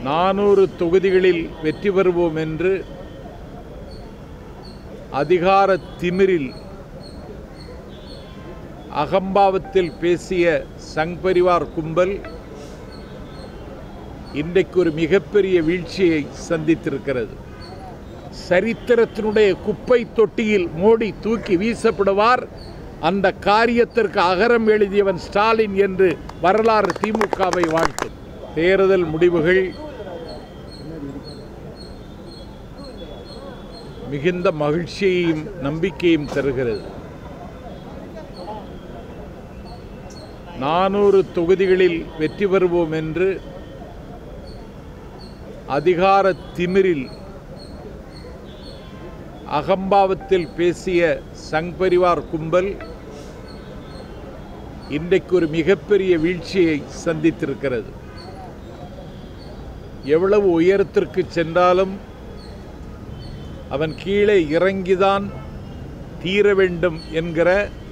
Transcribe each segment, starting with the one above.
400 தொகுதிகளில் வெற்றி பெறுவோம் என்று அதிகார திமிரில் அகம்பாவத்தில் பேசிய சங் பரிவார் கும்பல் இன்றைக்கு ஒரு மிகப்பெரிய வீழ்ச்சியை சந்தித்திருக்கிறது. சரித்திரத்தினுடைய குப்பை தொட்டியில் மோடி தூக்கி வீசப்படுவார். அந்த காரியத்திற்கு அகரம் எழுதியவன் ஸ்டாலின் என்று வரலாறு திமுகவை வாழ்த்தும். தேர்தல் முடிவுகள் மிகுந்த மகிழ்ச்சியையும் நம்பிக்கையும் தருகிறது. 400 தொகுதிகளில் வெற்றி பெறுவோம் என்று அதிகார திமிரில் அகம்பாவத்தில் பேசிய சங் பரிவார் கும்பல் இன்றைக்கு ஒரு மிகப்பெரிய வீழ்ச்சியை சந்தித்திருக்கிறது. எவ்வளவு உயரத்திற்கு சென்றாலும் அவன் கீழே இறங்கிதான் தீர வேண்டும் என்கிற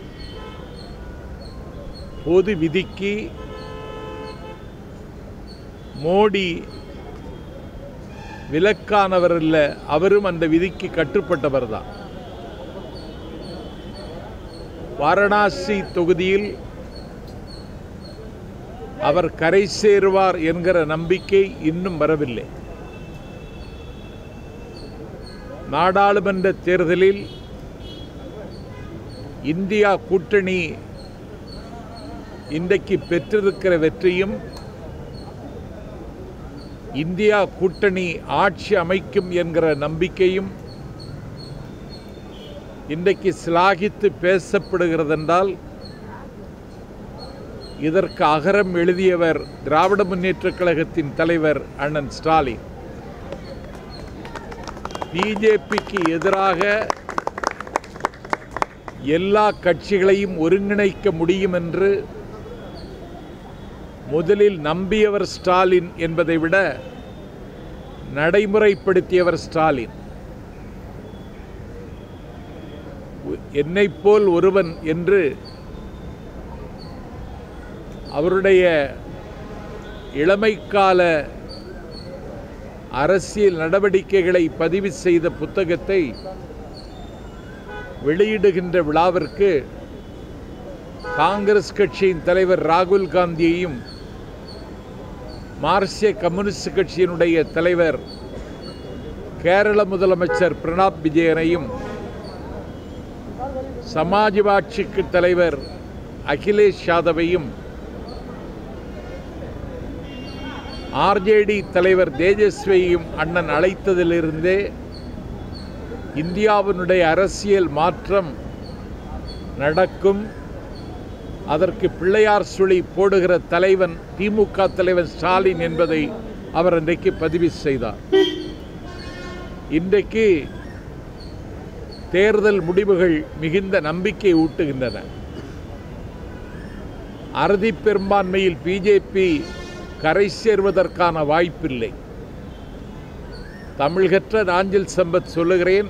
பொது விதிக்கு மோடி விலக்கானவர் அல்ல, அவரும் அந்த விதிக்கு கட்டுப்பட்டவர் தான். வாரணாசி தொகுதியில் அவர் கரை சேருவார் என்கிற நம்பிக்கை இன்னும் வரவில்லை. நாடாளுமன்ற தேர்தலில் இந்தியா கூட்டணி இன்றைக்கு பெற்றிருக்கிற வெற்றியும் இந்தியா கூட்டணி ஆட்சி அமைக்கும் என்கிற நம்பிக்கையும் இன்றைக்கு சிலாகித்து பேசப்படுகிறதென்றால் இதற்கு அகரம் எழுதியவர் திராவிட முன்னேற்றக் கழகத்தின் தலைவர் அண்ணன் ஸ்டாலின். பிஜேபிக்கு எதிராக எல்லா கட்சிகளையும் ஒருங்கிணைக்க முடியும் என்று முதலில் நம்பியவர் ஸ்டாலின் என்பதை விட நடைமுறைப்படுத்தியவர் ஸ்டாலின். என்னைப் போல் ஒருவன் என்று அவருடைய இளமைக்கால அரசியல் நடவடிக்கைகளை பதிவு செய்த புத்தகத்தை வெளியிடுகின்ற விழாவிற்கு காங்கிரஸ் கட்சியின் தலைவர் ராகுல் காந்தியையும் மார்க்சிய கம்யூனிஸ்ட் கட்சியினுடைய தலைவர் கேரள முதலமைச்சர் பிரணாப் விஜயனையும் சமாஜ்வாடி தலைவர் அகிலேஷ் யாதவையும் ஆர்ஜேடி தலைவர் தேஜஸ்வியையும் அண்ணன் அழைத்ததிலிருந்தே இந்தியாவினுடைய அரசியல் மாற்றம் நடக்கும், அதற்கு பிள்ளையார் சுழி போடுகிற தலைவன் திமுக தலைவன் ஸ்டாலின் என்பதை அவர் இன்றைக்கு பதிவு செய்தார். இன்றைக்கு தேர்தல் முடிவுகள் மிகுந்த நம்பிக்கை ஊட்டுகின்றன. அறுதி பெரும்பான்மையில் பிஜேபி கரை சேர்வதற்கான வாய்ப்பில்லை. தமிழ்கற்ற நாஞ்சில் சம்பத் சொல்லுகிறேன்,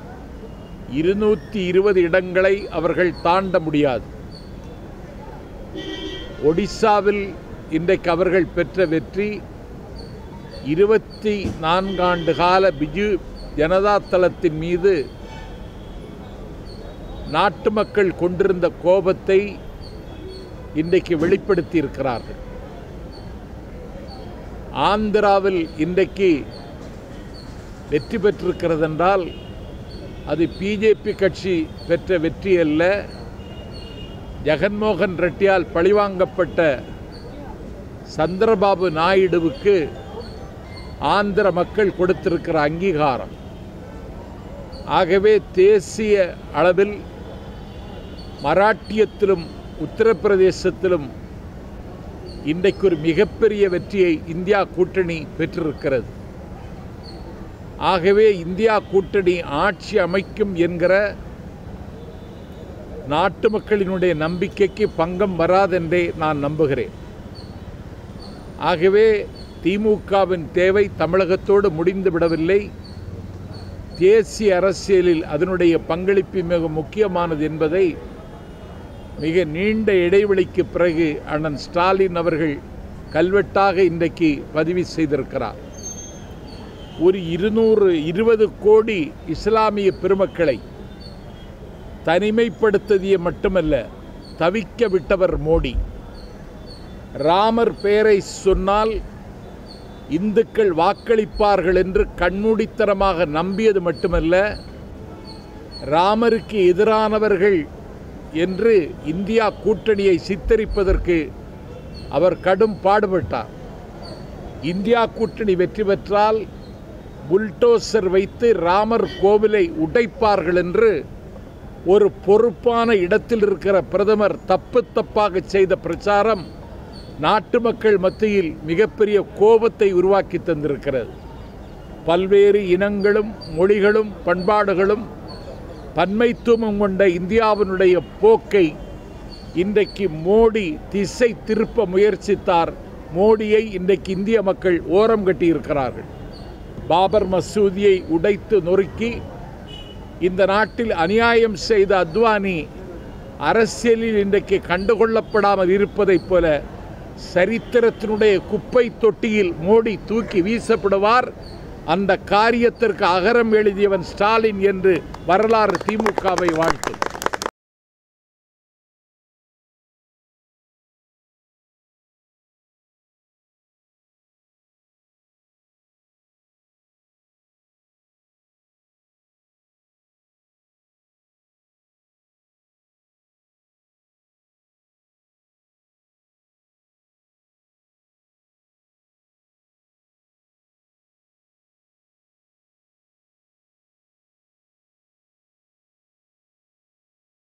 220 இடங்களை அவர்கள் தாண்ட முடியாது. ஒடிசாவில் இன்றைக்கு அவர்கள் பெற்ற வெற்றி 24 ஆண்டு கால பிஜு ஜனதா தளத்தின் மீது நாட்டு மக்கள் கொண்டிருந்த கோபத்தை இன்றைக்கு வெளிப்படுத்தி இருக்கிறார்கள். ஆந்திராவில் இன்றைக்கு வெற்றி பெற்றிருக்கிறது என்றால் அது பிஜேபி கட்சி பெற்ற வெற்றி அல்ல, ஜெகன்மோகன் ரெட்டியால் பழிவாங்கப்பட்ட சந்திரபாபு நாயுடுவுக்கு ஆந்திர மக்கள் கொடுத்திருக்கிற அங்கீகாரம். ஆகவே தேசிய அளவில் மராட்டியத்திலும் உத்தரப்பிரதேசத்திலும் இன்றைக்கு ஒரு மிகப்பெரிய வெற்றியை இந்தியா கூட்டணி பெற்றிருக்கிறது. ஆகவே இந்தியா கூட்டணி ஆட்சி அமைக்கும் என்கிற நாட்டு மக்களினுடைய நம்பிக்கைக்கு பங்கம் வராதென்றே நான் நம்புகிறேன். ஆகவே திமுகவின் தேவை தமிழகத்தோடு முடிந்து விடவில்லை. தேசிய அரசியலில் அதனுடைய பங்களிப்பு மிக முக்கியமானது என்பதை மிக நீண்ட இடைவெளிக்கு பிறகு அண்ணன் ஸ்டாலின் அவர்கள் கல்வெட்டாக இன்றைக்கு பதிவு செய்திருக்கிறார். ஒரு 220 கோடி இஸ்லாமிய பெருமக்களை தனிமைப்படுத்தியது மட்டுமல்ல, தவிக்க விட்டவர் மோடி. ராமர் பெயரை சொன்னால் இந்துக்கள் வாக்களிப்பார்கள் என்று கண்மூடித்தனமாக நம்பியது மட்டுமல்ல, ராமருக்கு எதிரானவர்கள் என்று இந்தியா கூட்டணியை சித்தரிப்பதற்கு அவர் கடும் பாடுபட்டார். இந்தியா கூட்டணி வெற்றி பெற்றால் புல்டோசர் வைத்து ராமர் கோவிலை உடைப்பார்கள் என்று ஒரு பொறுப்பான இடத்தில் இருக்கிற பிரதமர் தப்பாக செய்த பிரச்சாரம் நாட்டு மக்கள் மத்தியில் மிகப்பெரிய கோபத்தை உருவாக்கி தந்திருக்கிறது. பல்வேறு இனங்களும் மொழிகளும் பண்பாடுகளும் பன்மைத்துவம் கொண்ட இந்தியாவினுடைய போக்கை இன்றைக்கு மோடி திசை திருப்ப முயற்சித்தார். மோடியை இன்றைக்கு இந்திய மக்கள் ஓரம் கட்டியிருக்கிறார்கள். பாபர் மசூதியை உடைத்து நொறுக்கி இந்த நாட்டில் அநியாயம் செய்த அத்வானி அரசியலில் இன்றைக்கு கண்டுகொள்ளப்படாமல் இருப்பதைப் போல சரித்திரத்தினுடைய குப்பை தொட்டியில் மோடி தூக்கி வீசப்படுவார். அந்த காரியத்திற்கு அகரம் எழுதியவன் ஸ்டாலின் என்று வரலாறு திமுகவை வாழ்த்தும்.